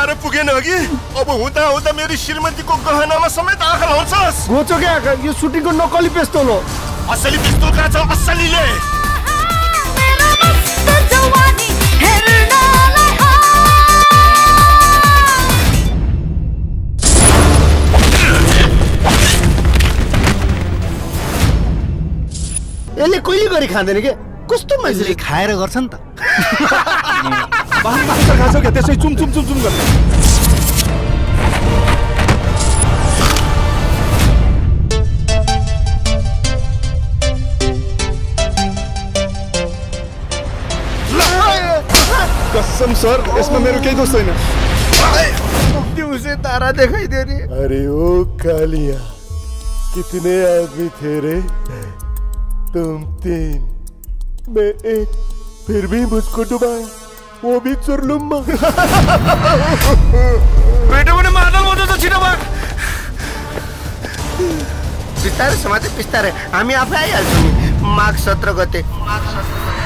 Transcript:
लाएर पुगेन कि अब हुँदा हुँदा मेरो श्रीमतीको गहनामा समेत आँखा लाउँछस्। गोचो क्या यो सुटिङको नक्कली पिस्तौल हो। असली पिस्तौल कहाँ छ असलीले? यसले कहिले गरी खाँदैन के कस्तो मान्छेले खाएर गर्छ नि त। बाहर खान्छौ क्या त्यसै चुम चुम चुम चुम गर्छ। कसम सर यसमा मेरो केही दोष छैन। दिउँसे तारा देखाइदियो नि। अरे ओ कालिया कितने आदमी थे रे तुम 3 मैं 1 फिर भी मुझको डुबाया वो भी चुरलुम्मा। बेटा मैंने मादल बोलतो तो छिटो भाग। बिस्तारै समाते बिस्तारै हामी आफै आइहाल्छौँ नि। माघ 17 गते